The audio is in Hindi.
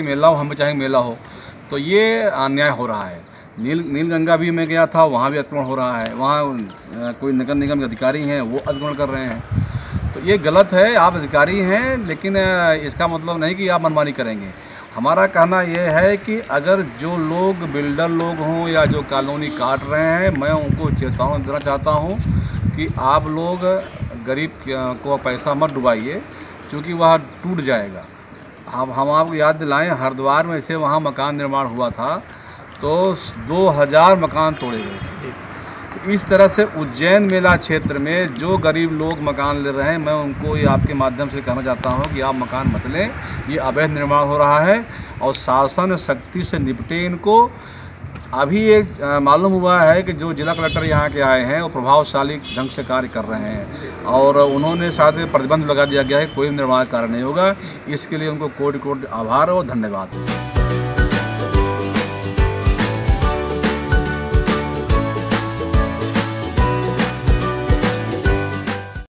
कि मेला हो, हम भी चाहेंगे मेला हो, तो ये अन्याय हो रहा है। नीलगंगा भी मैं गया था, वहाँ भी अतिक्रमण हो रहा है। वहाँ कोई नगर निगम के अधिकारी हैं, वो अतिक्रमण कर रहे हैं। तो ये गलत है। आप अधिकारी हैं, लेकिन इसका मतलब नहीं कि आप मनमानी करेंगे। हमारा कहना यह है कि अगर जो लोग बिल्डर लोग हों या जो कॉलोनी काट रहे हैं, मैं उनको चेतावनी देना चाहता हूँ कि आप लोग गरीब को पैसा मत डुबाइए, क्योंकि वह टूट जाएगा। हम आपको याद दिलाएं, हरिद्वार में से वहाँ मकान निर्माण हुआ था तो 2000 मकान तोड़े गए थे। तो इस तरह से उज्जैन मेला क्षेत्र में जो गरीब लोग मकान ले रहे हैं, मैं उनको ये आपके माध्यम से कहना चाहता हूँ कि आप मकान मत लें। ये अवैध निर्माण हो रहा है और शासन सख्ती से निपटे इनको। अभी एक मालूम हुआ है कि जो जिला कलेक्टर यहाँ के आए हैं वो प्रभावशाली ढंग से कार्य कर रहे हैं और उन्होंने साथ में प्रतिबंध लगा दिया गया है, कोई निर्माण कार्य नहीं होगा। इसके लिए उनको कोटि कोटि आभार और धन्यवाद।